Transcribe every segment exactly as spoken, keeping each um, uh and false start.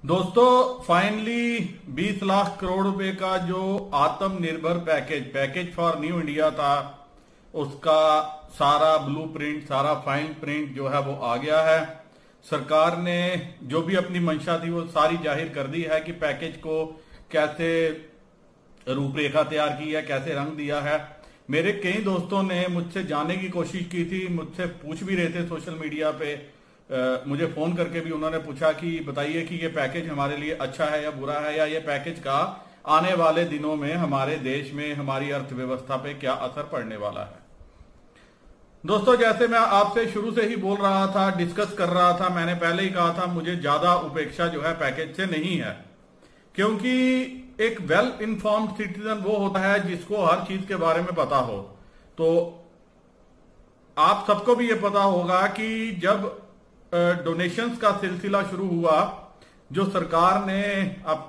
दोस्तों फाइनली बीस लाख करोड़ रुपए का जो आत्मनिर्भर package package for new India था, उसका सारा ब्लूप्रिंट, सारा फाइन प्रिंट जो है वो आ गया है। सरकार ने जो भी अपनी मंशा थी वो सारी जाहिर कर दी है कि पैकेज को कैसे रूपरेखा तैयार की है, कैसे रंग दिया है। मेरे कई दोस्तों ने मुझसे जानने की कोशिश की थी, मुझसे पूछ भी रहे थे सोशल मीडिया पे, आ, मुझे फोन करके भी उन्होंने पूछा कि बताइए कि ये पैकेज हमारे लिए अच्छा है या बुरा है, या ये पैकेज का आने वाले दिनों में हमारे देश में, हमारी अर्थव्यवस्था पे क्या असर पड़ने वाला है। दोस्तों जैसे मैं आपसे शुरू से ही बोल रहा था, डिस्कस कर रहा था, मैंने पहले ही कहा था मुझे ज्यादा उपेक्षा जो है पैकेज से नहीं है, क्योंकि एक वेल इन्फॉर्म्ड सिटीजन वो होता है जिसको हर चीज के बारे में पता हो। तो आप सबको भी ये पता होगा कि जब डोनेशंस का सिलसिला शुरू हुआ, जो सरकार ने अब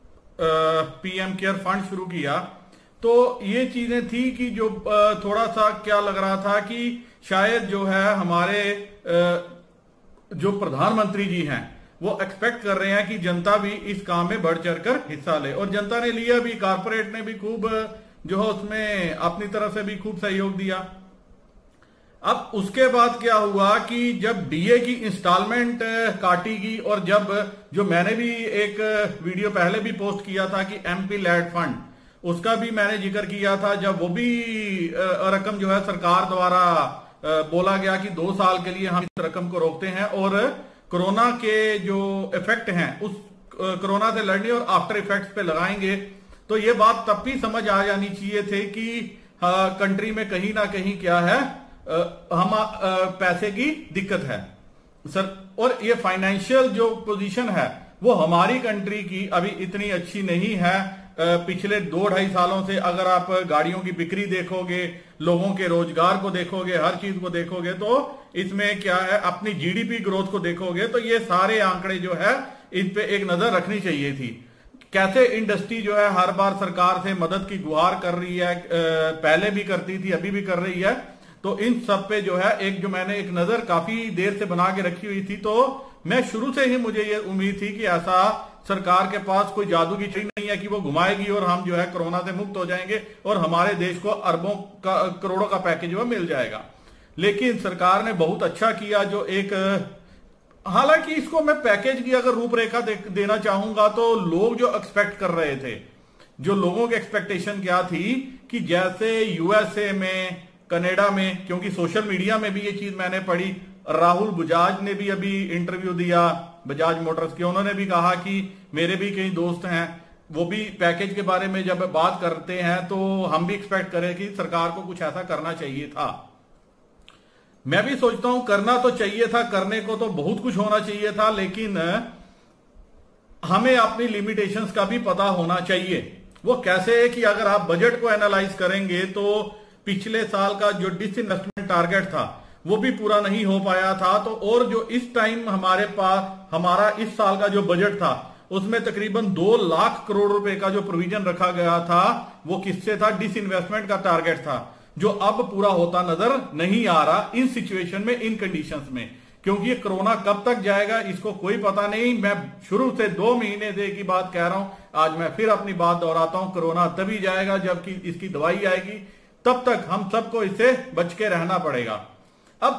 पीएम केयर फंड शुरू किया, तो ये चीजें थी कि जो थोड़ा सा क्या लग रहा था कि शायद जो है हमारे जो प्रधानमंत्री जी हैं वो एक्सपेक्ट कर रहे हैं कि जनता भी इस काम में बढ़ चढ़कर हिस्सा ले, और जनता ने लिया भी, कारपोरेट ने भी खूब जो है उसमें अपनी तरफ से भी खूब सहयोग दिया। अब उसके बाद क्या हुआ कि जब डीए की इंस्टॉलमेंट काटी गई, और जब जो मैंने भी एक वीडियो पहले भी पोस्ट किया था कि एमपी लैड फंड, उसका भी मैंने जिक्र किया था, जब वो भी रकम जो है सरकार द्वारा बोला गया कि दो साल के लिए हम इस रकम को रोकते हैं और कोरोना के जो इफेक्ट हैं उस कोरोना से लड़ने और आफ्टर इफेक्ट्स पे लगाएंगे, तो ये बात तब भी समझ आ जानी चाहिए थे कि कंट्री में कहीं ना कहीं क्या है, आ, हम आ, पैसे की दिक्कत है सर। और ये फाइनेंशियल जो पोजीशन है वो हमारी कंट्री की अभी इतनी अच्छी नहीं है। पिछले दो ढाई सालों से अगर आप गाड़ियों की बिक्री देखोगे, लोगों के रोजगार को देखोगे, हर चीज को देखोगे, तो इसमें क्या है, अपनी जीडीपी ग्रोथ को देखोगे, तो ये सारे आंकड़े जो है इन पे एक नजर रखनी चाहिए थी। कैसे इंडस्ट्री जो है हर बार सरकार से मदद की गुहार कर रही है, पहले भी करती थी, अभी भी कर रही है, तो इन सब पे जो है एक जो मैंने एक नजर काफी देर से बना के रखी हुई थी। तो मैं शुरू से ही मुझे ये उम्मीद थी कि ऐसा सरकार के पास कोई जादू की चीज नहीं है कि वो घुमाएगी और हम जो है कोरोना से मुक्त हो जाएंगे और हमारे देश को अरबों का, करोड़ों का पैकेज जो है मिल जाएगा। लेकिन सरकार ने बहुत अच्छा किया, जो एक, हालांकि इसको मैं पैकेज की अगर रूपरेखा दे, देना चाहूंगा तो लोग जो एक्सपेक्ट कर रहे थे, जो लोगों की एक्सपेक्टेशन क्या थी कि जैसे यूएसए में, कनाडा में, क्योंकि सोशल मीडिया में भी ये चीज मैंने पढ़ी, राहुल बजाज ने भी अभी इंटरव्यू दिया बजाज मोटर्स के, उन्होंने भी कहा कि मेरे भी कई दोस्त हैं, वो भी पैकेज के बारे में जब बात करते हैं तो हम भी एक्सपेक्ट करें कि सरकार को कुछ ऐसा करना चाहिए था। मैं भी सोचता हूं करना तो चाहिए था, करने को तो बहुत कुछ होना चाहिए था, लेकिन हमें अपनी लिमिटेशंस का भी पता होना चाहिए। वो कैसे है कि अगर आप बजट को एनालाइज करेंगे तो पिछले साल का जो डिसइन्वेस्टमेंट टारगेट था वो भी पूरा नहीं हो पाया था, तो और जो इस टाइम हमारे पास हमारा इस साल का जो बजट था उसमें तकरीबन दो लाख करोड़ रुपए का जो प्रोविजन रखा गया था, वो किससे था, डिसइन्वेस्टमेंट का टारगेट था, जो अब पूरा होता नजर नहीं आ रहा इन सिचुएशन में, इन कंडीशंस में, क्योंकि ये कोरोना कब तक जाएगा इसको कोई पता नहीं। मैं शुरू से दो महीने से की बात कह रहा हूं, आज मैं फिर अपनी बात दोहराता हूं, कोरोना तभी जाएगा जबकि इसकी दवाई आएगी, तब तक हम सबको इससे बच के रहना पड़ेगा। अब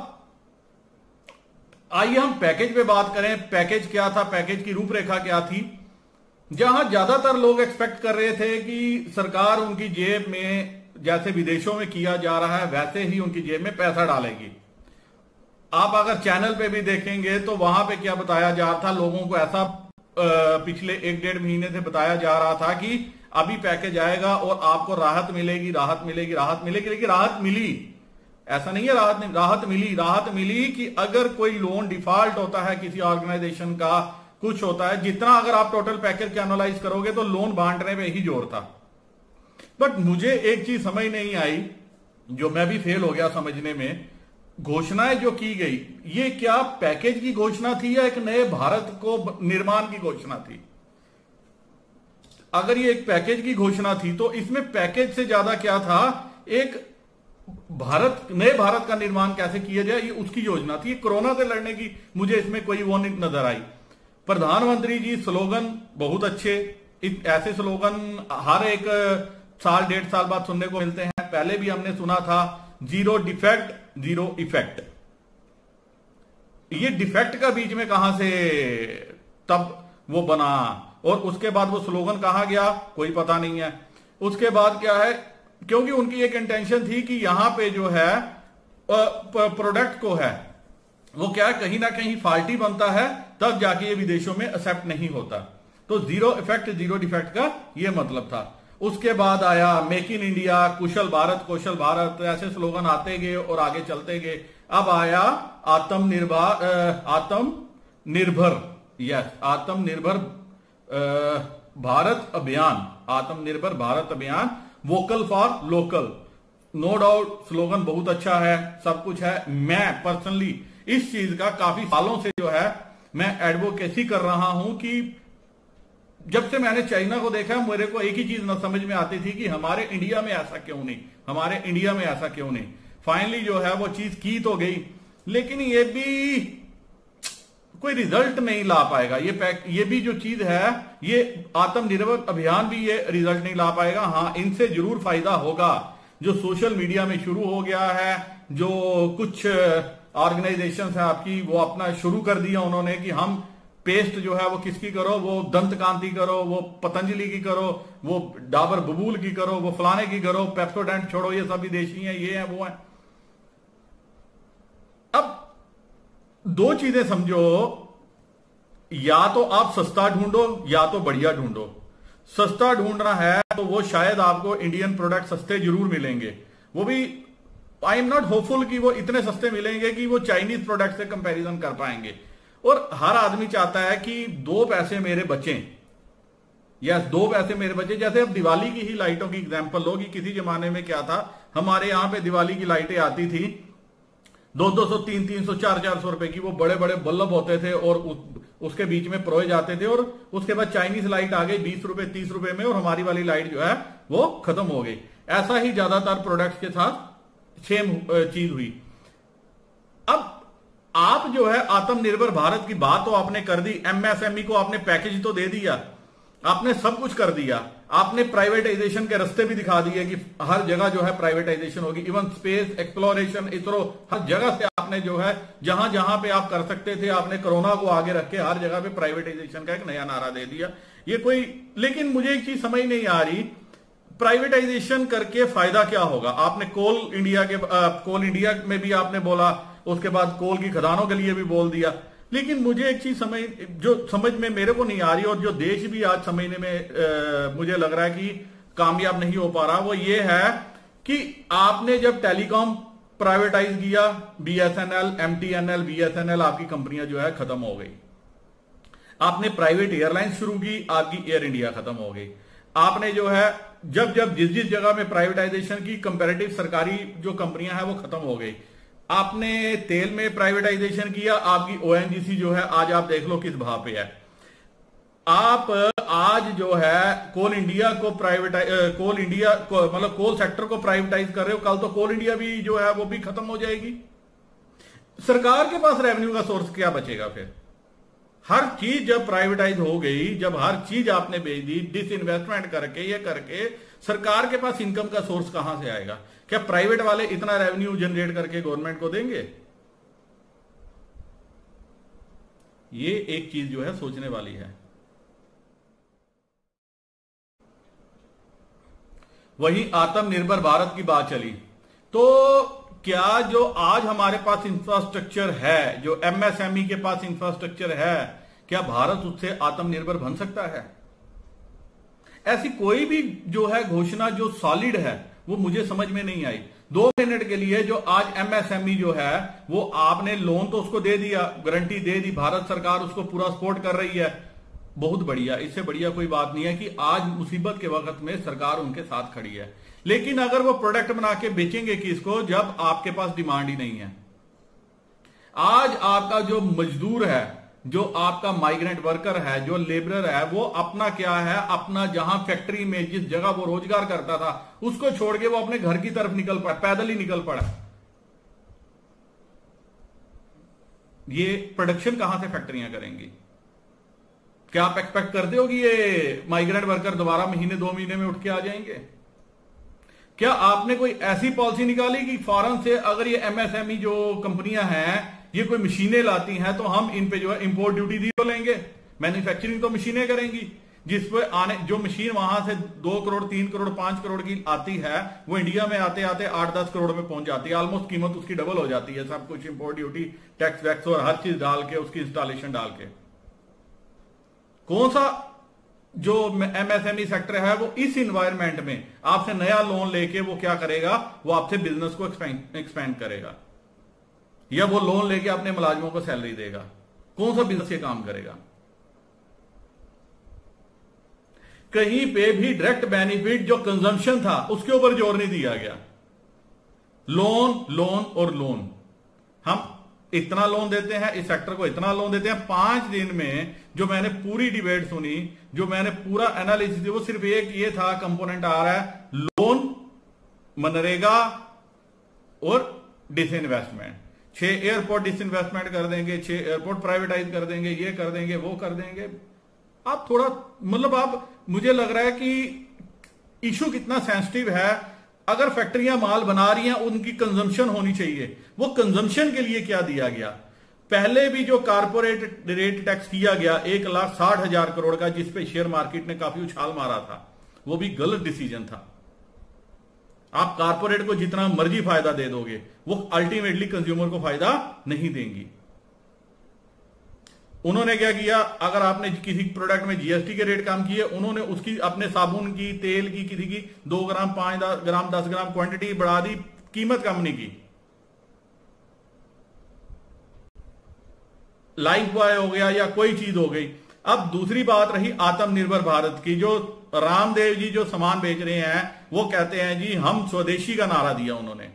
आइए हम पैकेज पे बात करें। पैकेज क्या था, पैकेज की रूपरेखा क्या थी। जहां ज्यादातर लोग एक्सपेक्ट कर रहे थे कि सरकार उनकी जेब में, जैसे विदेशों में किया जा रहा है वैसे ही उनकी जेब में पैसा डालेगी। आप अगर चैनल पे भी देखेंगे तो वहां पे क्या बताया जा रहा था, लोगों को ऐसा पिछले एक डेढ़ महीने से बताया जा रहा था कि अभी पैकेज आएगा और आपको राहत मिलेगी, राहत मिलेगी, राहत मिलेगी। लेकिन राहत मिली, ऐसा नहीं है राहत नहीं, राहत मिली। राहत मिली कि अगर कोई लोन डिफॉल्ट होता है किसी ऑर्गेनाइजेशन का, कुछ होता है, जितना अगर आप टोटल पैकेज के एनालाइज करोगे तो लोन बांटने में ही जोर था। बट मुझे एक चीज समझ नहीं आई, जो मैं भी फेल हो गया समझने में, घोषणाएं जो की गई, ये क्या पैकेज की घोषणा थी या एक नए भारत को निर्माण की घोषणा थी? अगर ये एक पैकेज की घोषणा थी तो इसमें पैकेज से ज्यादा क्या था, एक भारत, नए भारत का निर्माण कैसे किया जाए, ये उसकी योजना थी। कोरोना से लड़ने की मुझे इसमें कोई वो नहीं नजर आई। प्रधानमंत्री जी स्लोगन बहुत अच्छे, ऐसे स्लोगन हर एक साल डेढ़ साल बाद सुनने को मिलते हैं। पहले भी हमने सुना था जीरो डिफेक्ट जीरो इफेक्ट। ये डिफेक्ट का बीच में कहां से तब वो बना और उसके बाद वो स्लोगन कहां गया कोई पता नहीं है। उसके बाद क्या है, क्योंकि उनकी एक इंटेंशन थी कि यहां पे जो है प्रोडक्ट को है वो क्या है कहीं ना कहीं फाल्टी बनता है, तब जाके ये विदेशों में एक्सेप्ट नहीं होता। तो जीरो इफेक्ट जीरो डिफेक्ट का ये मतलब था। उसके बाद आया मेक इन इंडिया, कुशल भारत कौशल भारत, ऐसे स्लोगन आते गए और आगे चलते गए। अब आया आत्मनिर्भर आत्मनिर्भर यस आत्मनिर्भर भारत अभियान, आत्मनिर्भर भारत अभियान, vocal for local. No doubt slogan बहुत अच्छा है, सब कुछ है। मैं पर्सनली इस चीज का काफी सालों से जो है मैं एडवोकेसी कर रहा हूं कि जब से मैंने चाइना को देखा मेरे को एक ही चीज न समझ में आती थी कि हमारे इंडिया में ऐसा क्यों नहीं, हमारे इंडिया में ऐसा क्यों नहीं। फाइनली जो है वो चीज की तो गई, लेकिन ये भी कोई रिजल्ट नहीं ला पाएगा। ये पैक ये भी जो चीज है, ये आत्मनिर्भर अभियान भी ये रिजल्ट नहीं ला पाएगा। हाँ, इनसे जरूर फायदा होगा। जो सोशल मीडिया में शुरू हो गया है, जो कुछ ऑर्गेनाइजेशन है आपकी, वो अपना शुरू कर दिया उन्होंने कि हम पेस्ट जो है वो किसकी करो, वो दंत कांति करो, वो पतंजलि की करो, वो डाबर बबूल की करो, वो फलाने की करो, पेप्सोडेंट छोड़ो, ये सब विदेशी हैं, ये है वो है। अब दो चीजें समझो, या तो आप सस्ता ढूंढो या तो बढ़िया ढूंढो। सस्ता ढूंढना है तो वो शायद आपको इंडियन प्रोडक्ट सस्ते जरूर मिलेंगे, वो भी आई एम नॉट होपफुल कि वो इतने सस्ते मिलेंगे कि वो चाइनीज प्रोडक्ट से कंपैरिजन कर पाएंगे। और हर आदमी चाहता है कि दो पैसे मेरे बचें, यस दो पैसे मेरे बचे। जैसे अब दिवाली की ही लाइटों की एग्जांपल लो कि किसी जमाने में क्या था, हमारे यहां पे दिवाली की लाइटें आती थी दो दो सौ तीन तीन सौ चार चार सौ रुपए की, वो बड़े बड़े बल्ब होते थे और उस, उसके बीच में परोए जाते थे। और उसके बाद चाइनीज लाइट आ गई बीस रुपए तीस रुपए में, और हमारी वाली लाइट जो है वो खत्म हो गई। ऐसा ही ज्यादातर प्रोडक्ट्स के साथ सेम चीज हुई। अब आप जो है आत्मनिर्भर भारत की बात तो आपने कर दी, एमएसएमई को आपने पैकेज तो दे दिया, आपने सब कुछ कर दिया, आपने प्राइवेटाइजेशन के रास्ते भी दिखा दिए कि हर जगह जो है प्राइवेटाइजेशन होगी। इवन स्पेस एक्सप्लोरेशन, इसरो, हर जगह से आपने जो है जहां जहां पे आप कर सकते थे, आपने कोरोना को आगे रख के हर जगह पे प्राइवेटाइजेशन का एक नया नारा दे दिया। ये कोई, लेकिन मुझे एक चीज समझ नहीं आ रही, प्राइवेटाइजेशन करके फायदा क्या होगा? आपने कोल इंडिया के आ, कोल इंडिया में भी आपने बोला, उसके बाद कोल की खदानों के लिए भी बोल दिया। लेकिन मुझे एक चीज समझ जो समझ में मेरे को नहीं आ रही, और जो देश भी आज समझने में आ, मुझे लग रहा है कि कामयाब नहीं हो पा रहा, वो ये है कि आपने जब टेलीकॉम प्राइवेटाइज किया, बीएसएनएल, एमटीएनएल, बीएसएनएल, आपकी कंपनियां जो है खत्म हो गई। आपने प्राइवेट एयरलाइंस शुरू की, आपकी एयर इंडिया खत्म हो गई। आपने जो है जब जब जिस जिस जगह में प्राइवेटाइजेशन की, कंपैरेटिव सरकारी जो कंपनियां हैं वो खत्म हो गई। आपने तेल में प्राइवेटाइजेशन किया, आपकी ओएनजीसी जो है आज आप देख लो किस भाव पे है। आप आज जो है कोल इंडिया को प्राइवेटाइज कोल इंडिया को मतलब कोल सेक्टर को प्राइवेटाइज कर रहे हो, कल तो कोल इंडिया भी जो है वो भी खत्म हो जाएगी। सरकार के पास रेवेन्यू का सोर्स क्या बचेगा फिर? हर चीज जब प्राइवेटाइज हो गई, जब हर चीज आपने बेच दी, डिसइन्वेस्टमेंट करके, ये करके सरकार के पास इनकम का सोर्स कहां से आएगा? क्या प्राइवेट वाले इतना रेवेन्यू जनरेट करके गवर्नमेंट को देंगे? ये एक चीज जो है सोचने वाली है। वही आत्मनिर्भर भारत की बात चली, तो क्या जो आज हमारे पास इंफ्रास्ट्रक्चर है, जो एमएसएमई के पास इंफ्रास्ट्रक्चर है, क्या भारत उससे आत्मनिर्भर बन सकता है? ऐसी कोई भी जो है घोषणा जो सॉलिड है वो मुझे समझ में नहीं आई। दो मिनट के लिए जो आज एमएसएमई जो है वो आपने लोन तो उसको दे दिया, गारंटी दे दी, भारत सरकार उसको पूरा सपोर्ट कर रही है, बहुत बढ़िया। इससे बढ़िया कोई बात नहीं है कि आज मुसीबत के वक्त में सरकार उनके साथ खड़ी है। लेकिन अगर वो प्रोडक्ट बना के बेचेंगे किसको, जब आपके पास डिमांड ही नहीं है? आज आपका जो मजदूर है, जो आपका माइग्रेंट वर्कर है, जो लेबरर है, वो अपना क्या है, अपना जहां फैक्ट्री में जिस जगह वो रोजगार करता था उसको छोड़ के वो अपने घर की तरफ निकल पड़ा, पैदल ही निकल पड़ा। ये प्रोडक्शन कहां से फैक्ट्रियां करेंगी? क्या आप एक्सपेक्ट करते हो कि ये माइग्रेंट वर्कर दोबारा महीने दो महीने में उठ के आ जाएंगे? क्या आपने कोई ऐसी पॉलिसी निकाली कि फॉरेन से अगर ये एमएसएमई जो कंपनियां हैं ये कोई मशीनें लाती हैं तो हम इन पे जो है इंपोर्ट ड्यूटी जीरो लेंगे? मैन्युफैक्चरिंग तो मशीनें करेंगी, जिस पे आने जो मशीन वहां से दो करोड़ तीन करोड़ पांच करोड़ की आती है वो इंडिया में आते आते आठ दस करोड़ में पहुंच जाती है। ऑलमोस्ट कीमत उसकी डबल हो जाती है, सब कुछ इंपोर्ट ड्यूटी टैक्स वैक्स और हर चीज डाल के उसकी इंस्टॉलेशन डाल के। कौन सा जो एमएसएमई सेक्टर है वो इस इन्वायरमेंट में आपसे नया लोन लेके वो क्या करेगा, वो आपसे बिजनेस को एक्सपेंड करेगा या वो लोन लेके अपने मुलाजिमों को सैलरी देगा? कौन सा बिजनेस ये काम करेगा? कहीं पे भी डायरेक्ट बेनिफिट जो कंजम्पशन था उसके ऊपर जोर नहीं दिया गया। लोन लोन और लोन, हम इतना लोन देते हैं, इस सेक्टर को इतना लोन देते हैं। पांच दिन में जो मैंने पूरी डिबेट सुनी, जो मैंने पूरा एनालिसिस दिया, वो सिर्फ एक ये था कंपोनेंट आ रहा है लोन, मनरेगा और डिसइन्वेस्टमेंट। छह एयरपोर्ट डिसइन्वेस्टमेंट कर देंगे, छह एयरपोर्ट प्राइवेटाइज कर देंगे, ये कर देंगे, वो कर देंगे। आप थोड़ा मतलब आप मुझे लग रहा है कि इशू कितना सेंसिटिव है। अगर फैक्ट्रियां माल बना रही हैं उनकी कंजम्पशन होनी चाहिए, वो कंजम्पशन के लिए क्या दिया गया? पहले भी जो कारपोरेट रेट टैक्स किया गया एक लाख साठ हजार करोड़ का, जिसपे शेयर मार्केट ने काफी उछाल मारा था, वो भी गलत डिसीजन था। आप कारपोरेट को जितना मर्जी फायदा दे दोगे वो अल्टीमेटली कंज्यूमर को फायदा नहीं देंगी। उन्होंने क्या किया, अगर आपने किसी प्रोडक्ट में जीएसटी के रेट कम किए, उन्होंने उसकी अपने साबुन की, तेल की, किसी की दो ग्राम पांच ग्राम दस ग्राम क्वांटिटी बढ़ा दी, कीमत कम नहीं की। लाइफ बॉय हो गया या कोई चीज हो गई। अब दूसरी बात रही आत्मनिर्भर भारत की, जो रामदेव जी जो सामान बेच रहे हैं वो कहते हैं जी हम स्वदेशी का नारा दिया उन्होंने।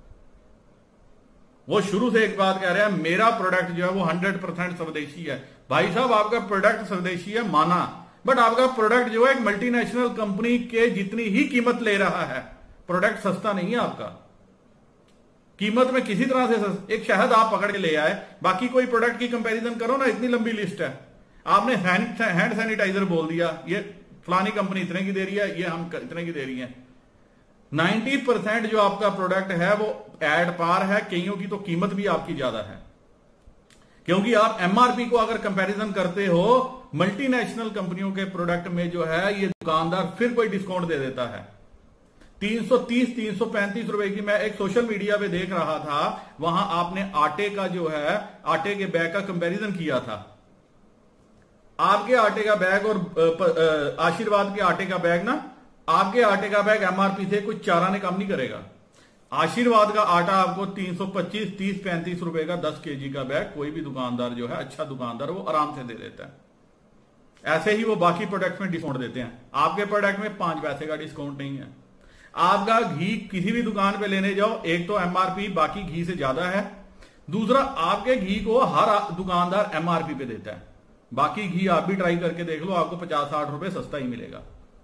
वो शुरू से एक बात कह रहे हैं, मेरा प्रोडक्ट जो है वो हंड्रेड परसेंट स्वदेशी है। भाई साहब आपका प्रोडक्ट स्वदेशी है माना, बट आपका प्रोडक्ट जो है एक मल्टीनेशनल कंपनी के जितनी ही कीमत ले रहा है। प्रोडक्ट सस्ता नहीं है आपका, कीमत में किसी तरह से सस्ता। एक शहद आप पकड़ के ले आए, बाकी कोई प्रोडक्ट की कंपैरिजन करो ना, इतनी लंबी लिस्ट है। आपने हैंड हैंड सैनिटाइजर बोल दिया, ये फलानी कंपनी इतने की दे रही है, ये हम इतने की दे रही है। नब्बे परसेंट जो आपका प्रोडक्ट है वो एड पार है, कईयों की तो कीमत भी आपकी ज्यादा है, क्योंकि आप एमआरपी को अगर कंपैरिजन करते हो मल्टीनेशनल कंपनियों के प्रोडक्ट में जो है ये दुकानदार फिर कोई डिस्काउंट दे देता है। तीन सौ तीस तीन सौ पैंतीस रुपए की, मैं एक सोशल मीडिया पे देख रहा था, वहां आपने आटे का जो है आटे के बैग का कंपैरिजन किया था। आपके आटे का बैग और आशीर्वाद के आटे का बैग ना, आपके आटे का बैग एमआरपी से कुछ चार आने कम नहीं करेगा। आशीर्वाद का आटा आपको तीन सौ पच्चीस तीस पैंतीस रुपए का दस केजी का बैग कोई भी दुकानदार जो है, अच्छा दुकानदार, वो आराम से दे देता है। ऐसे ही वो बाकी प्रोडक्ट्स में डिस्काउंट देते हैं, आपके प्रोडक्ट में पांच पैसे का डिस्काउंट नहीं है। आपका घी किसी भी दुकान पे लेने जाओ, एक तो एमआरपी बाकी घी से ज्यादा है, दूसरा आपके घी को हर दुकानदार एमआरपी पे देता है। बाकी घी आप भी ट्राई करके देख लो, आपको पचास साठ रुपए सस्ता ही मिलेगा।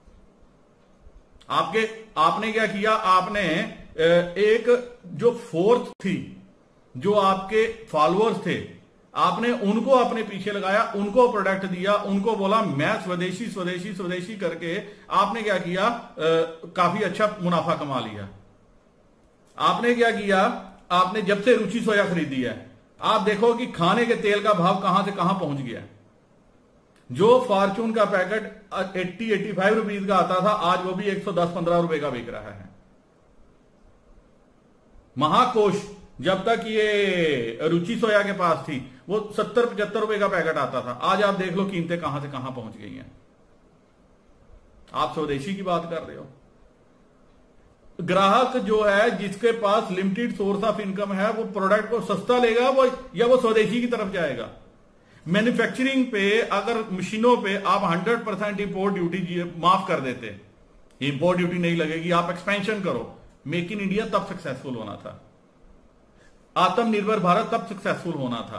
आपके आपने क्या किया, आपने एक जो फोर्स थी, जो आपके फॉलोअर्स थे, आपने उनको अपने पीछे लगाया, उनको प्रोडक्ट दिया, उनको बोला मैं स्वदेशी स्वदेशी स्वदेशी करके आपने क्या किया, आ, काफी अच्छा मुनाफा कमा लिया। आपने क्या किया, आपने जब से रुचि सोया खरीदी है, आप देखो कि खाने के तेल का भाव कहां से कहां पहुंच गया। जो फॉर्चून का पैकेट अस्सी पचासी रुपीस का आता था, आज वो भी एक सौ दस पंद्रह रुपए का बिक रहा है। महाकोश जब तक ये रुचि सोया के पास थी वो सत्तर पचहत्तर रुपए का पैकेट आता था, आज आप देख लो कीमतें कहां से कहां पहुंच गई हैं। आप स्वदेशी की बात कर रहे हो। ग्राहक जो है जिसके पास लिमिटेड सोर्स ऑफ इनकम है, वो प्रोडक्ट को सस्ता लेगा वो, या वो स्वदेशी की तरफ जाएगा। मैन्युफैक्चरिंग पे अगर मशीनों पे आप हंड्रेड परसेंट इंपोर्ट ड्यूटी माफ कर देते, इंपोर्ट ड्यूटी नहीं लगेगी, आप एक्सपेंशन करो, मेक इन इंडिया तब सक्सेसफुल होना था, आत्मनिर्भर भारत तब सक्सेसफुल होना था।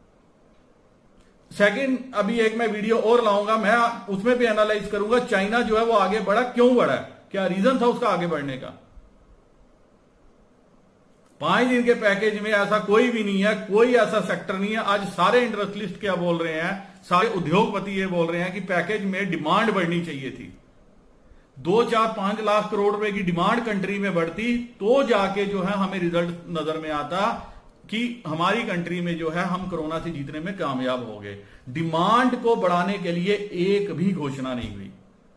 सेकंड, अभी एक मैं वीडियो और लाऊंगा, मैं उसमें भी एनालाइज करूंगा चाइना जो है वो आगे बढ़ा, क्यों बढ़ा है, क्या रीजन था उसका आगे बढ़ने का। पांच दिन के पैकेज में ऐसा कोई भी नहीं है, कोई ऐसा सेक्टर नहीं है। आज सारे इंडस्ट्रियलिस्ट क्या बोल रहे हैं, सारे उद्योगपति ये बोल रहे हैं कि पैकेज में डिमांड बढ़नी चाहिए थी। दो चार पांच लाख करोड़ रुपए की डिमांड कंट्री में बढ़ती तो जाके जो है हमें रिजल्ट नजर में आता कि हमारी कंट्री में जो है हम कोरोना से जीतने में कामयाब हो गए। डिमांड को बढ़ाने के लिए एक भी घोषणा नहीं हुई।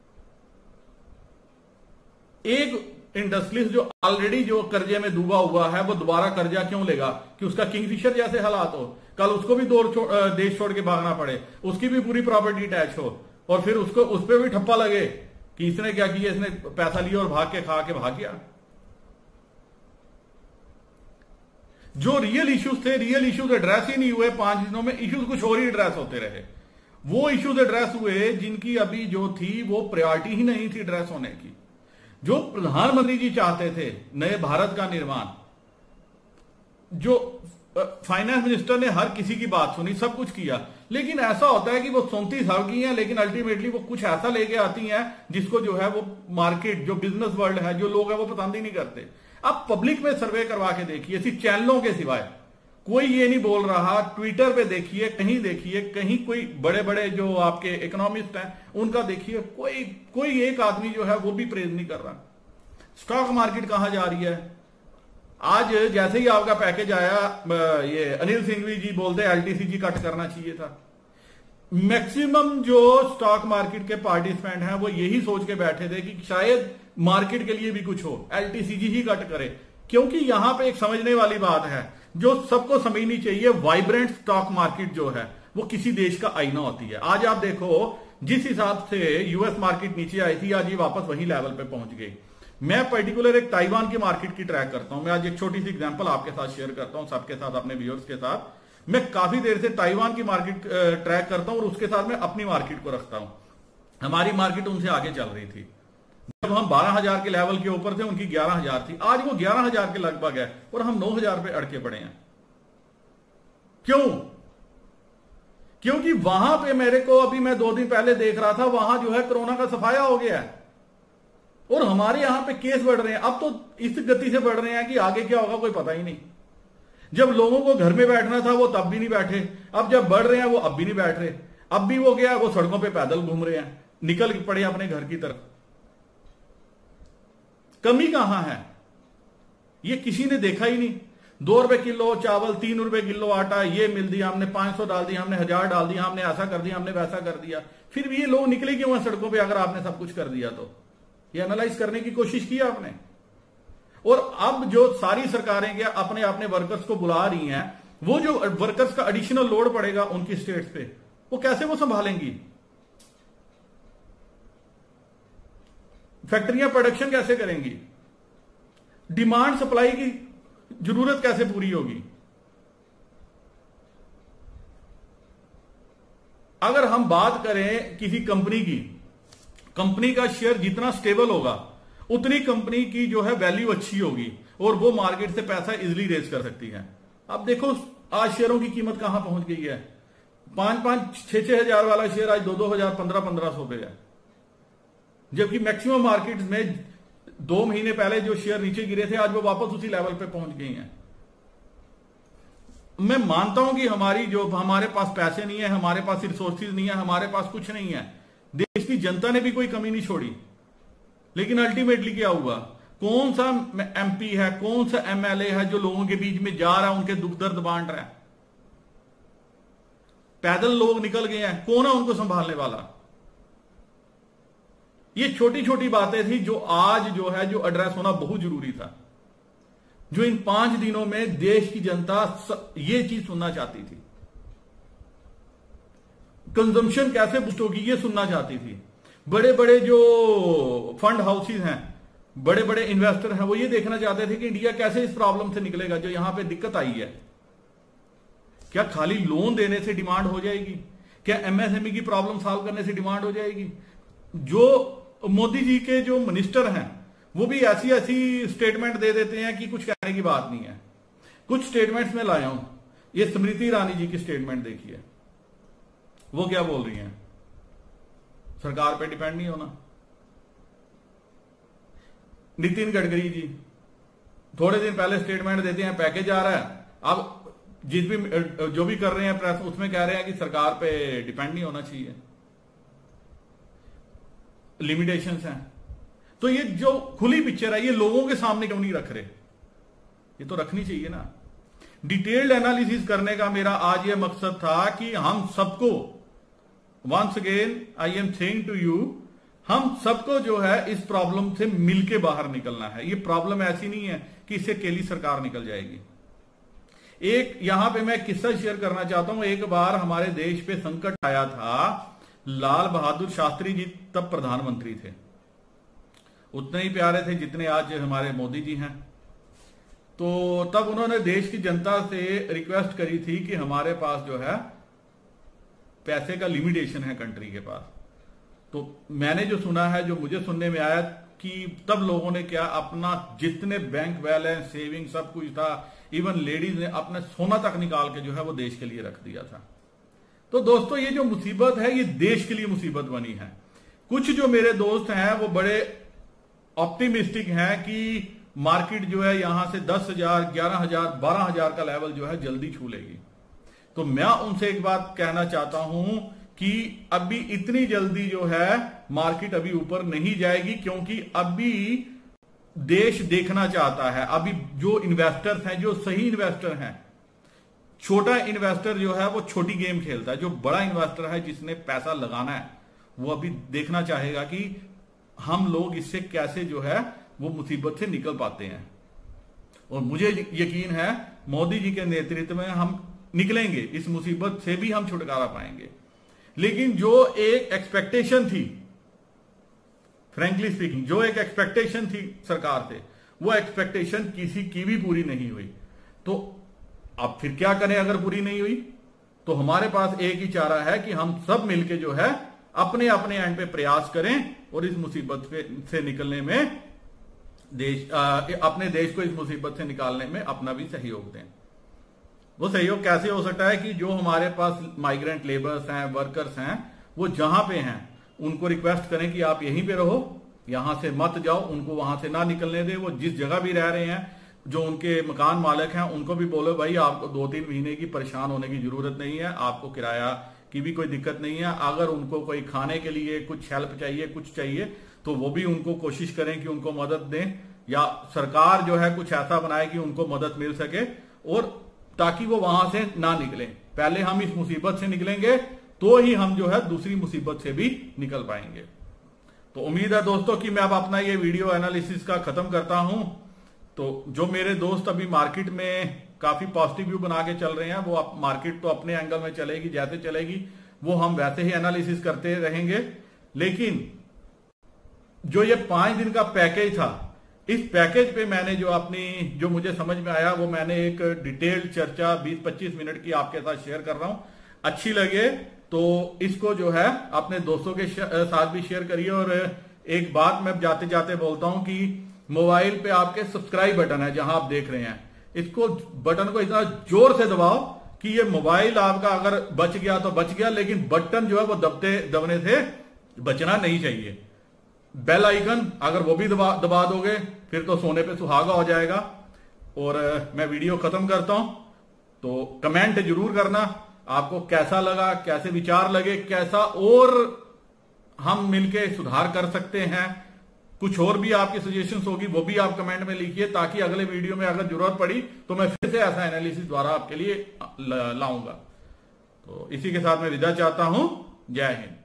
एक इंडस्ट्रीज जो ऑलरेडी जो कर्जे में डूबा हुआ है वो दोबारा कर्जा क्यों लेगा कि उसका किंगफिशर जैसे हालात हो, कल उसको भी दो देश छोड़ के भागना पड़े, उसकी भी पूरी प्रॉपर्टी टैच हो और फिर उसको उस पर भी ठप्पा लगे कि इसने क्या किया, इसने पैसा लिया और भाग के खा के भाग गया। जो रियल इश्यूज थे, रियल इश्यूज एड्रेस ही नहीं हुए। पांच दिनों में इश्यूज कुछ और ही एड्रेस होते रहे। वो इश्यूज एड्रेस हुए जिनकी अभी जो थी वो प्रायोरिटी ही नहीं थी एड्रेस होने की। जो प्रधानमंत्री जी चाहते थे नए भारत का निर्माण, जो फाइनेंस मिनिस्टर ने हर किसी की बात सुनी, सब कुछ किया, लेकिन ऐसा होता है कि वो सुनती सबकी हैं लेकिन अल्टीमेटली वो कुछ ऐसा लेके आती हैं जिसको जो है वो मार्केट, जो बिजनेस वर्ल्ड है, जो लोग हैं वो पसंद ही नहीं करते। अब पब्लिक में सर्वे करवा के देखिए, सिर्फ चैनलों के सिवाय कोई ये नहीं बोल रहा। ट्विटर पे देखिए, कहीं देखिए, कहीं कोई बड़े बड़े जो आपके इकोनॉमिस्ट हैं उनका देखिए, कोई कोई एक आदमी जो है वो भी प्रेज नहीं कर रहा। स्टॉक मार्केट कहां जा रही है? आज जैसे ही आपका पैकेज आया, ये अनिल सिंघवी जी बोलते एलटीसीजी कट करना चाहिए था। मैक्सिमम जो स्टॉक मार्केट के पार्टिसिपेंट हैं वो यही सोच के बैठे थे कि शायद मार्केट के लिए भी कुछ हो, एलटीसीजी ही कट करे। क्योंकि यहां पे एक समझने वाली बात है जो सबको समझनी चाहिए, वाइब्रेंट स्टॉक मार्केट जो है वो किसी देश का आईना होती है। आज आप देखो जिस हिसाब से यूएस मार्केट नीचे आई थी, आज ये वापस वही लेवल पे पहुंच गई। मैं पर्टिकुलर एक ताइवान की मार्केट की ट्रैक करता हूं। मैं आज एक छोटी सी एग्जांपल आपके साथ शेयर करता हूं, सबके साथ, अपने व्यूअर्स के साथ। मैं काफी देर से ताइवान की मार्केट ट्रैक करता हूं और उसके साथ मैं अपनी मार्केट को रखता हूं। हमारी मार्केट उनसे आगे चल रही थी। जब हम बारह हजार के लेवल के ऊपर थे, उनकी ग्यारह हजार थी। आज वो ग्यारह हजार के लगभग है और हम नौ हजार पे अड़के पड़े हैं। क्यों? क्योंकि वहां पे मेरे को, अभी मैं दो दिन पहले देख रहा था, वहां जो है कोरोना का सफाया हो गया है और हमारे यहां पे केस बढ़ रहे हैं। अब तो इस गति से बढ़ रहे हैं कि आगे क्या होगा कोई पता ही नहीं। जब लोगों को घर में बैठना था वो तब भी नहीं बैठे, अब जब बढ़ रहे हैं वो अब भी नहीं बैठ रहे। अब भी वो गया, वो सड़कों पे पैदल घूम रहे हैं, निकल पड़े अपने घर की तरफ। कमी कहां है ये किसी ने देखा ही नहीं। दो रुपए किलो चावल, तीन रुपए किलो आटा, ये मिल दिया हमने, पांच सौ डाल दिया हमने, हजार डाल दिया हमने, ऐसा कर दिया हमने, वैसा कर दिया। फिर भी ये लोग निकले क्यों हैं सड़कों पे? अगर आपने सब कुछ कर दिया तो ये एनालाइज करने की कोशिश की आपने? और अब जो सारी सरकारें क्या अपने अपने वर्कर्स को बुला रही हैं, वो जो वर्कर्स का एडिशनल लोड पड़ेगा उनकी स्टेट्स पे, वो कैसे वो संभालेंगी? फैक्ट्रियां प्रोडक्शन कैसे करेंगी? डिमांड सप्लाई की जरूरत कैसे पूरी होगी? अगर हम बात करें किसी कंपनी की, कंपनी का शेयर जितना स्टेबल होगा उतनी कंपनी की जो है वैल्यू अच्छी होगी और वो मार्केट से पैसा इजिली रेज कर सकती है। अब देखो आज शेयरों की कीमत कहां पहुंच गई है। पांच पांच छह छह हजार वाला शेयर आज दो दो हजार पंद्रह पंद्रह सौ पे है, जबकि मैक्सिमम मार्केट में दो महीने पहले जो शेयर नीचे गिरे थे आज वो वापस उसी लेवल पे पहुंच गई हैं। मैं मानता हूं कि हमारी जो हमारे पास पैसे नहीं है, हमारे पास रिसोर्सेज नहीं है, हमारे पास कुछ नहीं है, देश की जनता ने भी कोई कमी नहीं छोड़ी, लेकिन अल्टीमेटली क्या हुआ? कौन सा एमपी है, कौन सा एमएलए है जो लोगों के बीच में जा रहा है, उनके दुख दर्द बांट रहा है? पैदल लोग निकल गए हैं, कौन है उनको संभालने वाला? ये छोटी छोटी बातें थी जो आज जो है जो एड्रेस होना बहुत जरूरी था, जो इन पांच दिनों में देश की जनता ये चीज सुनना चाहती थी। कंजम्पशन कैसे बूस्ट होगी ये सुनना चाहती थी। बड़े बड़े जो फंड हाउसेस हैं, बड़े बड़े इन्वेस्टर हैं, वो ये देखना चाहते थे कि इंडिया कैसे इस प्रॉब्लम से निकलेगा जो यहां पे दिक्कत आई है। क्या खाली लोन देने से डिमांड हो जाएगी? क्या एमएसएमई की प्रॉब्लम सॉल्व करने से डिमांड हो जाएगी? जो मोदी जी के जो मिनिस्टर हैं वो भी ऐसी ऐसी स्टेटमेंट दे देते हैं कि कुछ कहने की बात नहीं है। कुछ स्टेटमेंट्स में लाया हूं, ये स्मृति ईरानी जी की स्टेटमेंट देखिए, वो क्या बोल रही हैं? सरकार पे डिपेंड नहीं होना। नितिन गडकरी जी थोड़े दिन पहले स्टेटमेंट देते हैं पैकेज आ रहा है, अब जिस भी जो भी कर रहे हैं प्रेस, उसमें कह रहे हैं कि सरकार पे डिपेंड नहीं होना चाहिए, लिमिटेशंस हैं। तो ये जो खुली पिक्चर है ये लोगों के सामने क्यों नहीं रख रहे? ये तो रखनी चाहिए ना। डिटेल्ड एनालिसिस करने का मेरा आज ये मकसद था कि हम सबको, once again I am saying to you, हम सबको जो है इस प्रॉब्लम से मिलके बाहर निकलना है। ये प्रॉब्लम ऐसी नहीं है कि इससे अकेली सरकार निकल जाएगी। एक यहां पे मैं किस्सा शेयर करना चाहता हूं। एक बार हमारे देश पे संकट आया था, लाल बहादुर शास्त्री जी तब प्रधानमंत्री थे, उतने ही प्यारे थे जितने आज हमारे मोदी जी हैं। तो तब उन्होंने देश की जनता से रिक्वेस्ट करी थी कि हमारे पास जो है पैसे का लिमिटेशन है कंट्री के पास। तो मैंने जो सुना है, जो मुझे सुनने में आया कि तब लोगों ने क्या, अपना जितने बैंक बैलेंस, सेविंग सब कुछ था, इवन लेडीज ने अपने सोना तक निकाल के जो है वो देश के लिए रख दिया था। तो दोस्तों ये जो मुसीबत है ये देश के लिए मुसीबत बनी है। कुछ जो मेरे दोस्त हैं वो बड़े ऑप्टिमिस्टिक हैं कि मार्केट जो है यहां से दस हजार, ग्यारह हजार, बारह हजार का लेवल जो है जल्दी छू लेगी। तो मैं उनसे एक बात कहना चाहता हूं कि अभी इतनी जल्दी जो है मार्केट अभी ऊपर नहीं जाएगी, क्योंकि अभी देश देखना चाहता है। अभी जो इन्वेस्टर्स हैं, जो सही इन्वेस्टर हैं, छोटा इन्वेस्टर जो है वो छोटी गेम खेलता है, जो बड़ा इन्वेस्टर है जिसने पैसा लगाना है वो अभी देखना चाहेगा कि हम लोग इससे कैसे जो है वो मुसीबत से निकल पाते हैं। और मुझे यकीन है मोदी जी के नेतृत्व में हम निकलेंगे, इस मुसीबत से भी हम छुटकारा पाएंगे। लेकिन जो एक एक्सपेक्टेशन थी, फ्रैंकली स्पीकिंग, जो एक एक्सपेक्टेशन थी सरकार से, वो एक्सपेक्टेशन किसी की भी पूरी नहीं हुई। तो अब फिर क्या करें अगर पूरी नहीं हुई? तो हमारे पास एक ही चारा है कि हम सब मिलके जो है अपने अपने एंड पे प्रयास करें और इस मुसीबत से निकलने में देश आ, अपने देश को इस मुसीबत से निकालने में अपना भी सहयोग दें। वो सहयोग कैसे हो सकता है कि जो हमारे पास माइग्रेंट लेबर्स हैं, वर्कर्स हैं, वो जहां पे हैं उनको रिक्वेस्ट करें कि आप यहीं पे रहो, यहां से मत जाओ, उनको वहां से ना निकलने दें। वो जिस जगह भी रह रहे हैं, जो उनके मकान मालिक हैं, उनको भी बोलो भाई आपको दो तीन महीने की परेशान होने की जरूरत नहीं है, आपको किराया की भी कोई दिक्कत नहीं है। अगर उनको कोई खाने के लिए कुछ हेल्प चाहिए, कुछ चाहिए, तो वो भी उनको कोशिश करें कि उनको मदद दें, या सरकार जो है कुछ ऐसा बनाए कि उनको मदद मिल सके, और ताकि वो वहां से ना निकले। पहले हम इस मुसीबत से निकलेंगे तो ही हम जो है दूसरी मुसीबत से भी निकल पाएंगे। तो उम्मीद है दोस्तों कि मैं अब अपना ये वीडियो एनालिसिस का खत्म करता हूं। तो जो मेरे दोस्त अभी मार्केट में काफी पॉजिटिव व्यू बना के चल रहे हैं, वो अब मार्केट तो अपने एंगल में चलेगी, जैसे चलेगी वो हम वैसे ही एनालिसिस करते रहेंगे। लेकिन जो ये पांच दिन का पैकेज था, इस पैकेज पे मैंने जो अपनी जो मुझे समझ में आया वो मैंने एक डिटेल्ड चर्चा बीस पच्चीस मिनट की आपके साथ शेयर कर रहा हूं। अच्छी लगे तो इसको जो है अपने दोस्तों के साथ भी शेयर करिए। और एक बात मैं जाते जाते बोलता हूं कि मोबाइल पे आपके सब्सक्राइब बटन है, जहां आप देख रहे हैं, इसको बटन को इतना जोर से दबाओ कि ये मोबाइल आपका अगर बच गया तो बच गया, लेकिन बटन जो है वो दबते दबने से बचना नहीं चाहिए। बेल आइकन अगर वो भी दबा दबा दोगे फिर तो सोने पे सुहागा हो जाएगा। और मैं वीडियो खत्म करता हूं, तो कमेंट जरूर करना आपको कैसा लगा, कैसे विचार लगे, कैसा और हम मिलके सुधार कर सकते हैं। कुछ और भी आपकी सजेशंस होगी वो भी आप कमेंट में लिखिए, ताकि अगले वीडियो में अगर जरूरत पड़ी तो मैं फिर से ऐसा एनालिसिस द्वारा आपके लिए लाऊंगा। तो इसी के साथ मैं विदा चाहता हूं। जय हिंद।